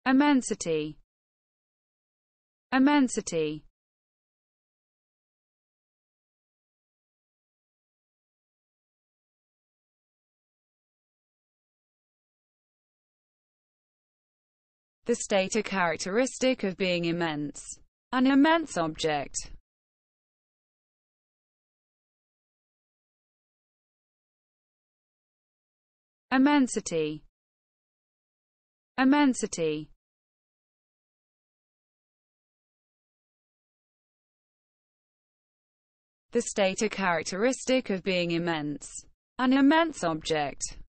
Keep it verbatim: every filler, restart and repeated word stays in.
Immensity. Immensity. The state or characteristic of being immense. An immense object. Immensity. Immensity. The state or characteristic of being immense. An immense object.